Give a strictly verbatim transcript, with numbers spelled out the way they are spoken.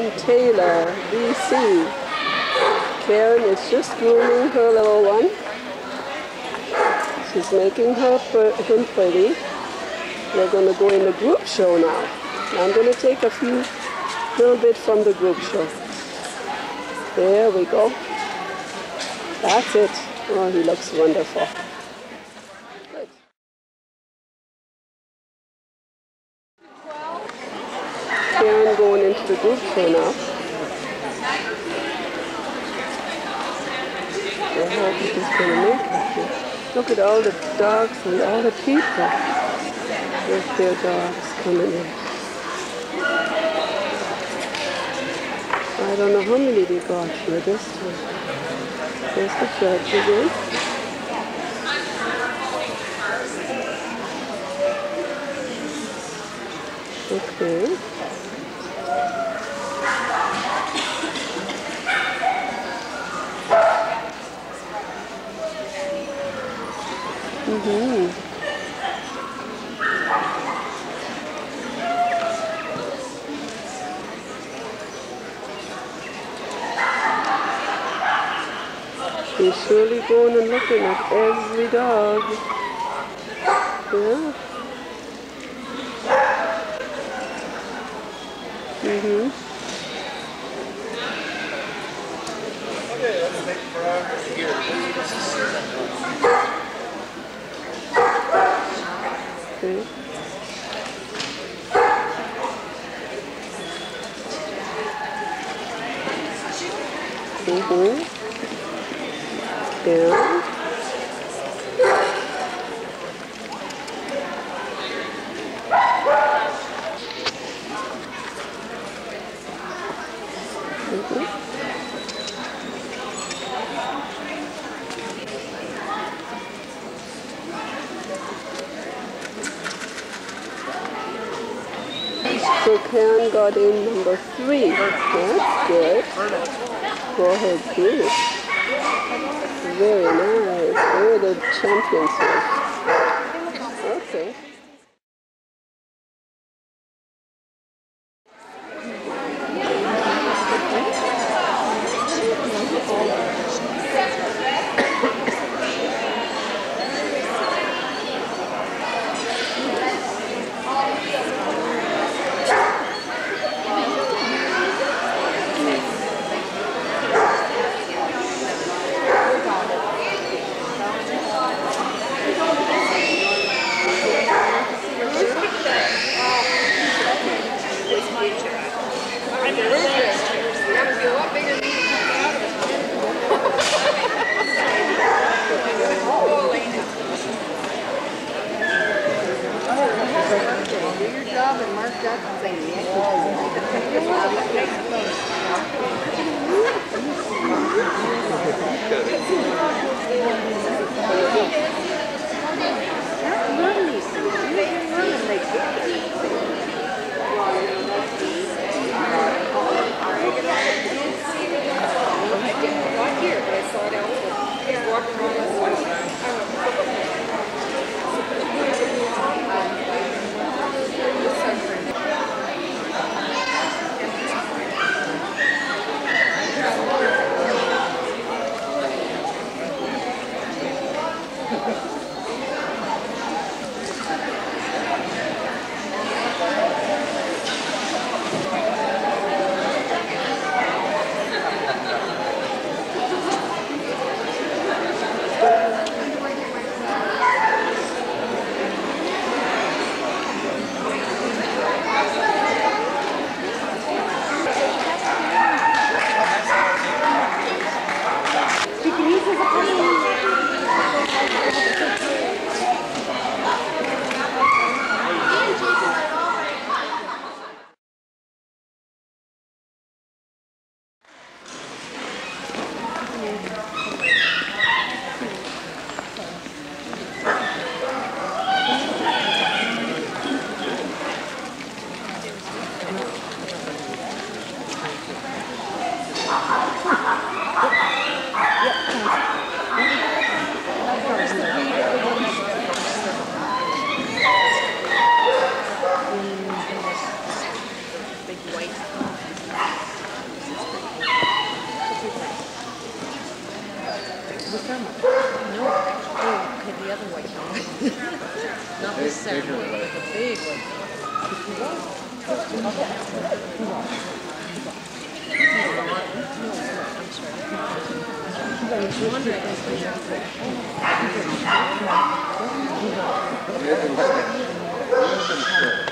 in Taylor, B C. Karen is just grooming her little one. She's making her him pretty. We're going to go in the group show now. I'm going to take a few little bit from the group show. There we go. That's it. Oh, he looks wonderful. Good. Karen going into the group show now. I hope she's going to make it here. Look at all the dogs and all the people with their dogs coming in. I don't know how many they got here this time. There's the judge again. Okay. Mm-hmm. He's surely going and looking at every dog. Yeah. Mm-hmm. Okay, let's make for here. Okay. Mm-hmm. Yeah. Mm-hmm. So Karen got in number three. That's good. Go ahead, group. Very nice. They're the champions. Okay. ceremony, like a big one. I'm sorry.